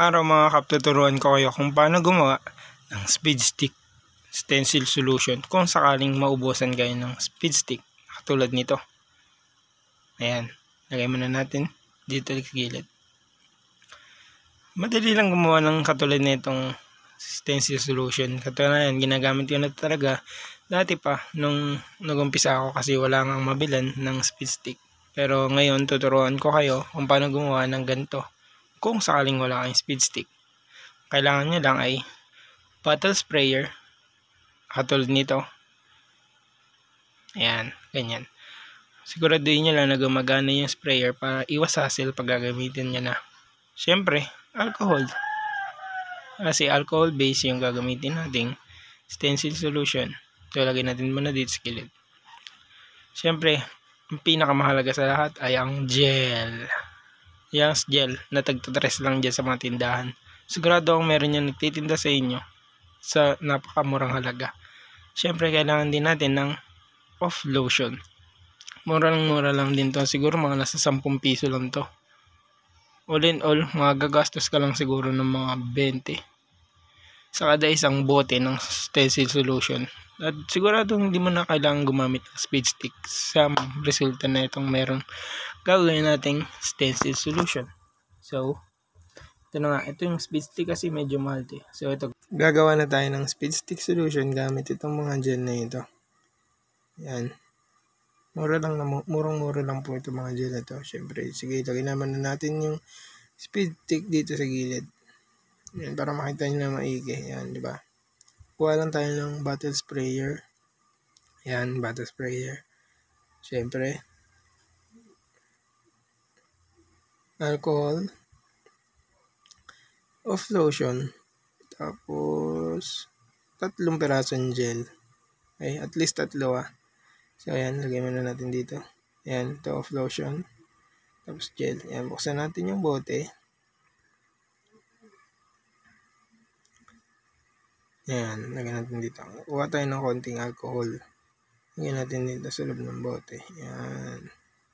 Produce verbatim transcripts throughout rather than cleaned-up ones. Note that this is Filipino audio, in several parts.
araw mga kap, tuturuan ko kayo kung paano gumawa ng speed stick stencil solution kung sakaling maubusan kayo ng speed stick katulad nito. Ayan, lagay muna natin dito sa gilid. Madali lang gumawa ng katulad nitong stencil solution. Katulad yan, ginagamit ko na talaga dati pa nung nag-umpisa ako kasi wala nang mabilan ng speed stick. Pero ngayon tuturuan ko kayo kung paano gumawa ng ganito kung sakaling wala kayong speed stick. Kailangan nyo lang ay bottle sprayer katulad nito. Ayan, ganyan. Siguraduhin nyo lang na gumagana yung sprayer para iwas hassle pag gagamitin nyo na. Siyempre, alcohol. Kasi alcohol base yung gagamitin nating stencil solution. So, lagay natin muna dito sa gilid. Siyempre, ang pinakamahalaga sa lahat ay ang gel. Yung gel na tagtatres lang dyan sa mga tindahan. Sigurado akong meron yan nagtitinda sa inyo sa napakamurang halaga. Siyempre, kailangan din natin ng off lotion. Mura lang mura lang din to. Siguro mga nasa sampung piso lang to. All in all, mga gagastos ka lang siguro ng mga twenty sa kada isang bote ng stencil solution. At sigurado hindi mo na kailangan gumamit ng speed stick sa resulta na itong meron gagawin nating stencil solution. So, ito na nga. Ito yung speed stick kasi medyo mahal eh. So, ito. Gagawa na tayo ng speed stick solution gamit itong mga gel na ito. Yan. Mura lang na, murang-mura lang po itong mga gel na ito. Siyempre, sige, lagay naman na natin yung speed stick dito sa gilid. Yan, para makita nyo na maigi. Yan, di ba? Kuha lang tayo ng bottle sprayer. Yan, bottle sprayer. Siyempre, alcohol, off lotion, tapos tatlong pirasong gel. Okay, at least tatlo ah. So ayan, lagay muna natin dito. Ayan, ito off lotion, tapos gel. Ayan, buksan natin yung bote. Ayan, lagyan natin dito. Kuha tayo ng konting alcohol. Lagyan natin dito sa loob ng bote. Ayan.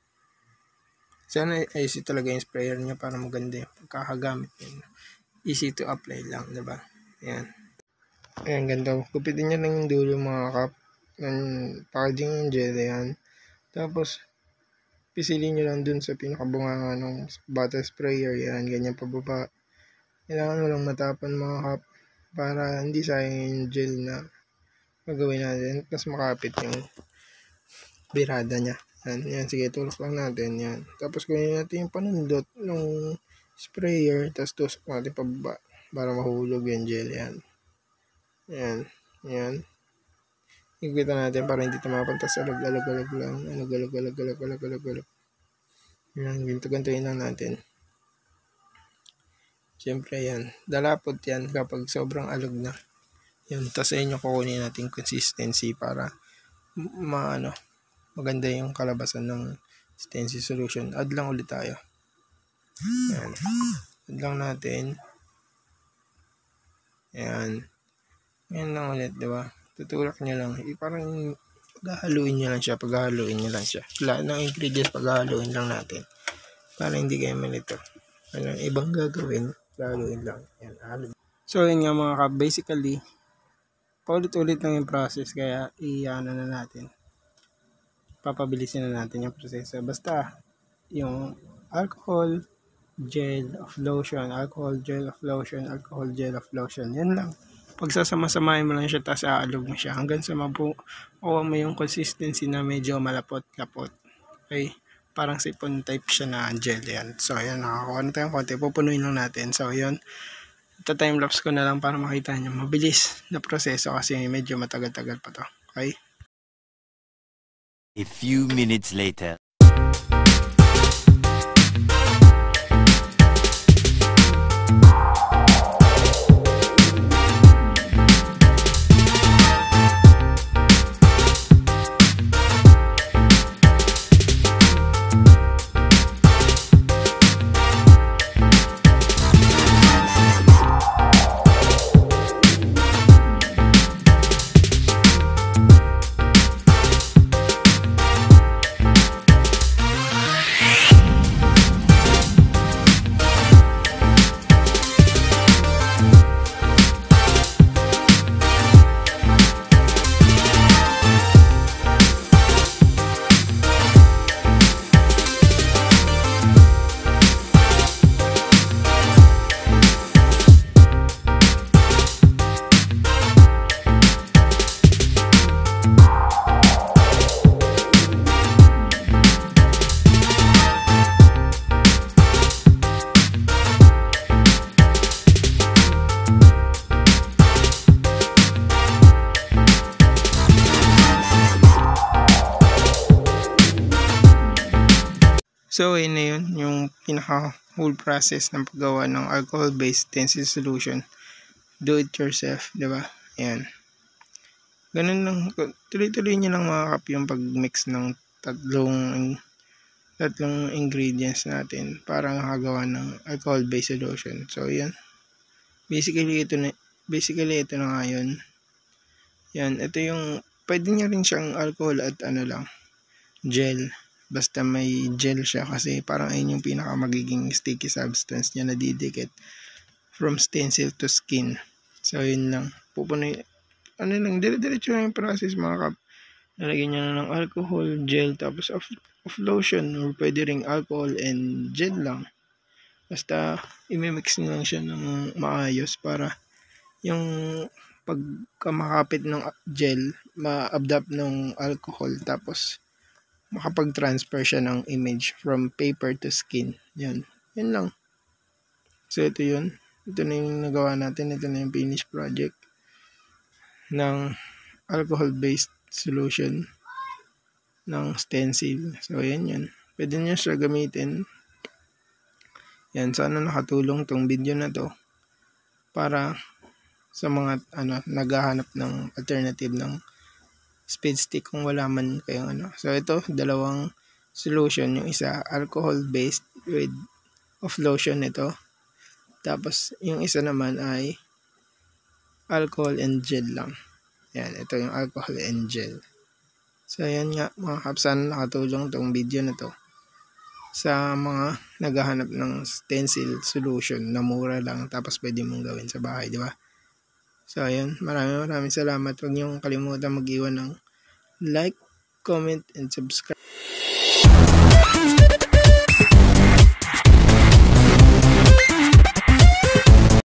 Sana easy talaga yung sprayer niya para maganda yung pagkakagamit niya. Easy to apply lang, diba? Ayan. Ayan, ganda. Kupitin niya lang yung dulo mga kap. Yung packaging yung gel, ayan. Tapos, pisilin nyo lang dun sa pinakabunganga ng bottle sprayer. Ayan, ganyan pababa. Kailangan mo lang matapan mga kap para hindi sayang yung gel na gagawin natin. Tapos makapit yung birada niya. Yan, yan, sige, tulak lang natin, yan. Tapos kunin natin yung panundot ng sprayer, tapos tusok natin pababa para mahulog yung gel, yan. Yan, yan. Higpitan natin para hindi tumapunta sa alag-alag-alag lang. Alag-alag-alag-alag-alag-alag. Yan, ganito-gantoin lang natin. Siyempre, yan. Dalapot yan kapag sobrang alog na. Yan, tapos sa inyo kukunin natin consistency para maano, maganda yung kalabasan ng stencil solution. Add lang ulit tayo. Ayan. Add lang natin. Ayan. Ayan lang ulit, diba? Tutulak nyo lang. E, parang paghahaluin nyo lang siya. Paghahaluin nyo lang siya. Lahat ng ingredients paghahaluin lang natin. Para hindi kayo malito. Walang ibang gagawin. Paghahaluin lang. Ayan, haluin. So, yun nga mga kap. Basically, paulit-ulit lang yung process. Kaya, i-ano na natin. Papabilisin na natin yung proseso. Basta, yung alcohol, gel of lotion, alcohol, gel of lotion, alcohol, gel of lotion. Yan lang. Pagsasama-samahin mo lang siya, tapos aalog mo siya. Hanggang sa mabukuha mo yung consistency na medyo malapot-lapot. Okay? Parang sipon type siya na gel. Yan. So, ayan. Nakakuha na tayong konti. Pupunuin lang natin. So, yun. Ito time-lapse ko na lang para makita nyo. Mabilis na proseso kasi medyo matagal-tagal pa to. Okay? A few minutes later. So, yun na yun, yung pinaka whole process ng paggawa ng alcohol-based stencil solution. Do it yourself, di ba? Ayan. Ganun lang, tuloy-tuloy nyo lang mga kap yung pag-mix ng tatlong tatlong ingredients natin para makagawa ng alcohol-based solution. So, yan. Basically, ito na, basically, ito na nga yun. Yan, ito yung, pwede nyo rin siyang alcohol at ano lang, gel. Basta may gel siya kasi parang ayun yung pinaka magiging sticky substance niya na didikit from stencil to skin. So, yun lang. Pupunoy, ano lang, dire-diretso lang yung process mga kap. Nalagyan nyo na ng alcohol, gel, tapos of, of lotion, or pwede ring alcohol and gel lang. Basta, imimix nyo lang siya ng maayos para yung pagkamakapit ng gel, ma-absorb ng alcohol, tapos makapag-transfer siya ng image from paper to skin. Yan. Yan lang. So, ito yun. Ito na yung nagawa natin. Ito na yung finished project ng alcohol-based solution ng stencil. So, yan yan. Pwede nyo siya gamitin. Yan. Sana nakatulong tong video na to para sa mga ano naghahanap ng alternative ng speed stick kung wala man kayong ano. So, ito, dalawang solution. Yung isa, alcohol-based with of lotion ito. Tapos, yung isa naman ay alcohol and gel lang. Yan, ito yung alcohol and gel. So, yan nga mga kap, sana nakatulong tong video na to sa mga naghahanap ng stencil solution na mura lang tapos pwede mong gawin sa bahay, di ba? So, ayun, maraming maraming salamat. Huwag niyong kalimutan mag-iwan ng like, comment, and subscribe.